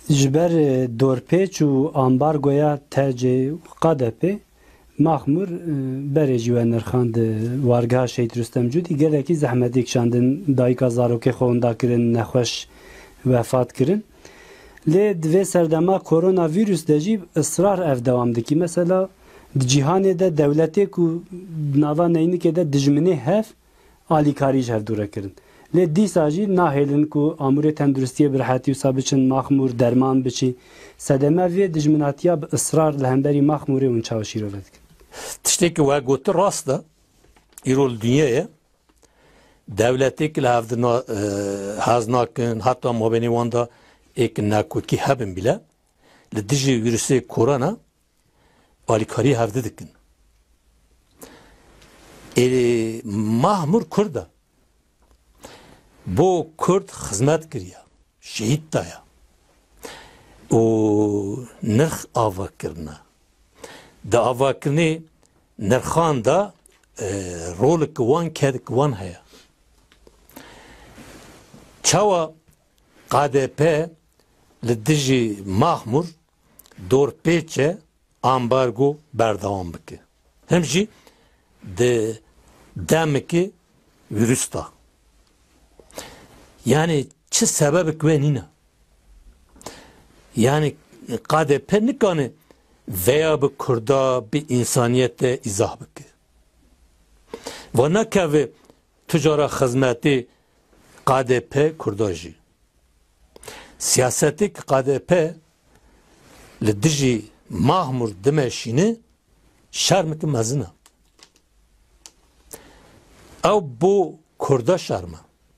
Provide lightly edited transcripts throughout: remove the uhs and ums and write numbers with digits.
جبر دورپیچ و امبارگویا تاجی قادپی محمور برێژی و نرخاند وارگها شەید ڕستەم جوودی گەلێکی زەحمەتێک شاندن دایکا زارۆکەی خۆوەنداکردن نەخۆش وەفاتکردن لێ divê serdema koronavîrûs de jî israr ev dewam dikî mesela di cîhanê de dewletê ku nava neynikê de dijminê hev alîkarî ji hevdûrekirin lê dîsa jî nahêlin ku amûrê tenduristiyê bi rehetî wisa biçin maxmûr derman biçî sedeme vê dijminatiya bi israr li hemberî maxmûrê hûn çaweşîrove dikin. Tiştekî we gotu rast e îro li dünyayê devletêk li hev hez nakin heta mabenê wan da êk nekûtkî hebin bile li dijî vîrusê korona alîkarî hevdî dikin. Mahmur Kurd e. Bo Kurd xizmet kiriye. Şehit daya. O nirx avakirine. Da avakirine nirxan da rolik wan kedik wan heye. Çawa KDP li dijî Mahmur dorpêçe ambargo berdewam bike. Hem jî di demekî virüs da. Yani çi sebebek ve nîne? Yani KDP nikane veya bi Kurda bi insaniyete izah bike. Ve nekeve tücara hizmeti KDP Kurda jî. Siyaseti KDP li dijî Mahmur dimeşîne şermeke mezine. Ew bu Kurda şerme.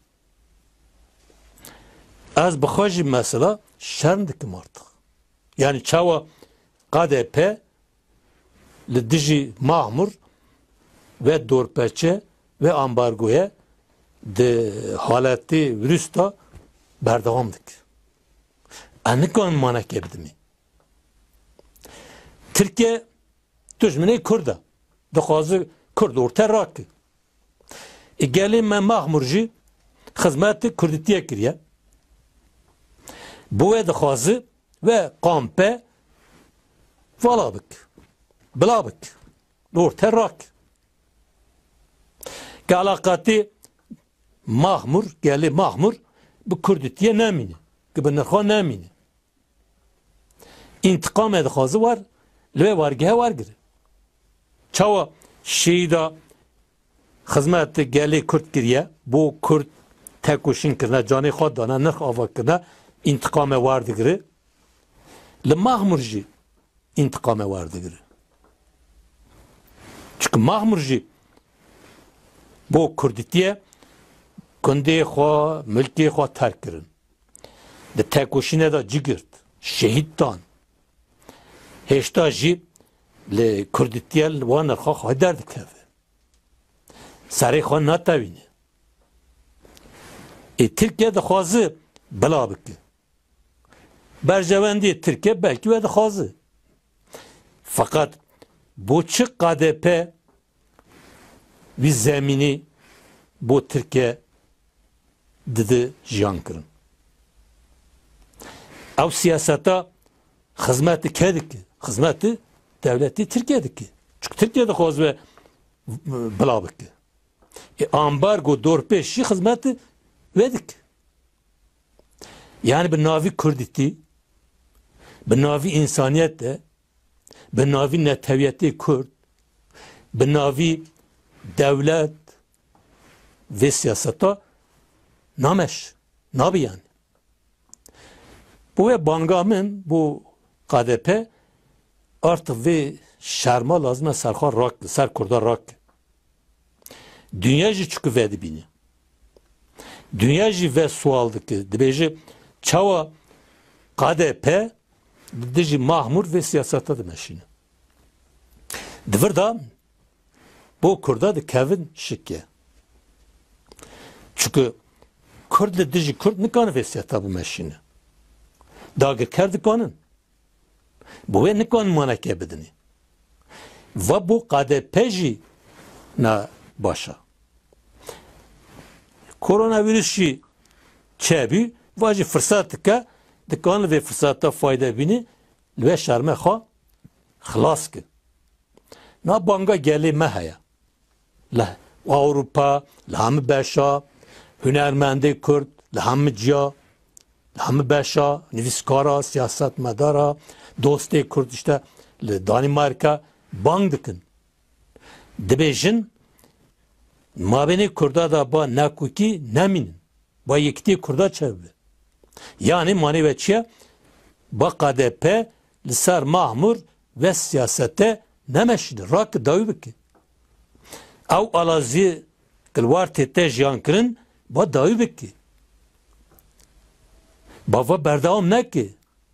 Ez bixwe jî mesela şerm dikim artık. Yani çawa KDP li dijî Mahmur ve dorpeçe ve ambargoya de haletî virüs da berdewam dik. Anikan maneke bidimi. Türkiye dijminê Kurd e. Dixwaze Kurd orta rakî. Gelê me Mahmur jî xizmetê Kurdîtiye kiriye. Bu ve dixwaze ve kampe vala bik. Bila bik. Orta rakî. Ki alaqatî Mahmur, gelê Mahmur bi Kurdîtiye nemîne. Ki bi nirxan nemîne. İntikamê dixwaze war li vê wargehê wergire. Çawa şîda xizmetê gelê Kurd kiriye, bu Kurd tekoşîn kirine, canê xwe dane, nirx ava kirine, intikamê werdigire. Li Mahmur jî intikamê werdigire. Çünkü Mahmur jî bu Kurdîtiye gundê xwe, milkê xwe terk kirin. Di tekoşînê de cigirt, şehîd dan. Hêşta jî li Kurdîtiye li wan nirxa xwe derdikeve. Serê xwe natewîne. Tirkiye dixwaze bila bike. Berjewendiyê Tirkiye belkî ve dixwaze. Fakat bu çi KDP vî zemînî bo Tirkiye didi jiyan kirin. Ew siyaseta xizmetê kê dike? Xizmetê devletê Tirkiye dike. Çünkü Tirkiye dixwaze ve bila bike. Ambargo dorpêş jî xizmetê ve dike. Yani bi navî Kurdîtî, bi navî insaniyet de, bi navî netewiyetê Kurd, bi navî devlet ve siyaseta nameş, nabi yani. Bu ve banga min, bu KDP artık ve şerma lazım serxwe rak, ser Kurda rak. Dünya jî çünkü ve dibîne. Dünya jî ve sual dike. Dibêje çawa KDP dijî Mahmur ve siyaseta dimeşîne. Divir da bu Kurda dikevin şikke. Çünkü Kurd li dijî Kurd nikane ve siyaseta bimeşîne. Dagirker dikanin. Bu ve nikan maneke bidini. Ve bu KDP jî na başa. Koronavirüs jî çebî ve jî fırsat dike dikan ve fırsata fayda bini ve şerme ha xlas ki. Na banga geli mehaya. La Avrupa, la hem beşa, hünermendi Kürt, la hem ciya, la hem beşa, nüviskara, siyaset medara, dosti Kürt işte Danimarka bang dikin. Dibêjin mabênê Kurda da ba nekukî nemînin. Ba yekitî Kurda çevbe. Yani manî ve çiye ba KDP li ser Mahmur ve siyasete nemeşîdir. Rak dawî bike. Ew alazî kilwar tê jiyan kirin ba dawî bike. Ba ve berdewam neke.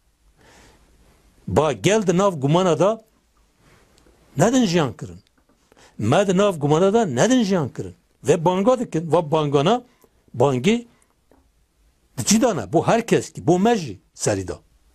Ba gel di nav gumana da nedin jiyan kirin. Me di nav gumana da nedin jiyan kirin. Ve banga dikin. Ve bangana bangi diçî dane. Bu herkes ki. Bu mejî serîda.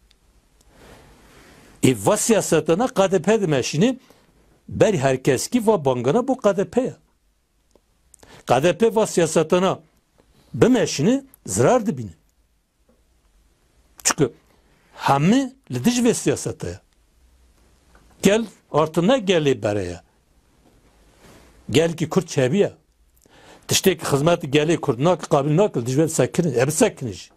Ve siyasetana KDP dimeşini beri herkes ki ve bangana bu KDP'ye. KDP ve siyasetana bimeşini zarar dibini. Çünkü hemi lidic ve siyasete. Gel artı ne geli bereye. Gel ki Kürt çebiye. Tişteki hizmeti geli Kürt nak kabil nak lidic ve sakiniz. Ebi sakiniz.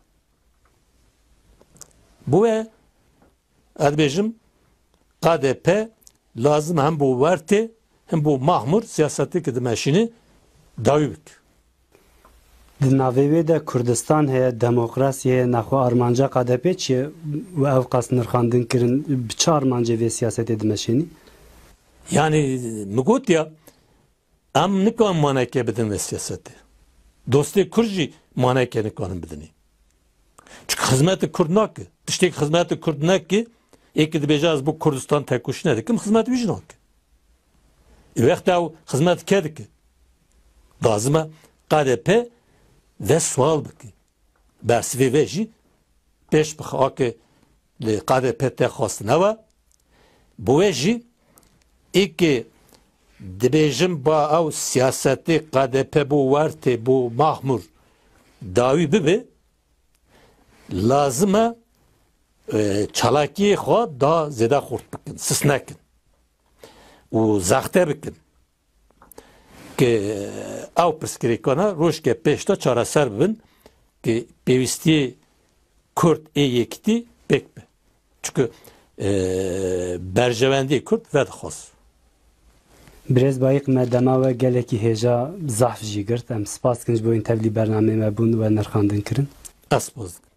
Bu ve adbejim KDP lazım hem bu verti hem bu mahmur siyaseti ki dimeşini davibik. Di navê wê de Kurdistan heye, demokrasî heye, nexwe armanca KDP çiye û ev qas nirxandin kirin bi çi armancê vê siyasetê dimeşînî? Yani migot ya em nikan maneke bidin ve siyaseti. Dosti Kürtjî maneke nikanin bidinî. Çünkü hizmeti Kürt nake. Tişteki hizmeti Kürt nake eki dibêje bu Kurdistan tekuşî nedikim hizmet wî jî nake. Wexta ew hizmet ke dike. Lazim e KDP ve sual bike. Bersivê ve jî pêş bixe ake li KDP te xwastine ve bu ve jî êkê dibêjim ba ew siyasetê KDP bu wertê bu Mahmur dawî bibe lazim e çalakiyê xwe da zêde xurt bikin, sis nekin û zaxte bikin ki ew pirsgirêkana rojke pêş de çareser bibin ki pêwîstiyê Kürt ê yekitî pêk be. Çünkü berjewendiyê Kürt vedixwaz. Birêz bayîq me dema ve gelekî hêja zaf jî girt. Em spas dikin ji bo yên tevlî bernamê me bûn ve nirxandin kirin. Ez spas dikim.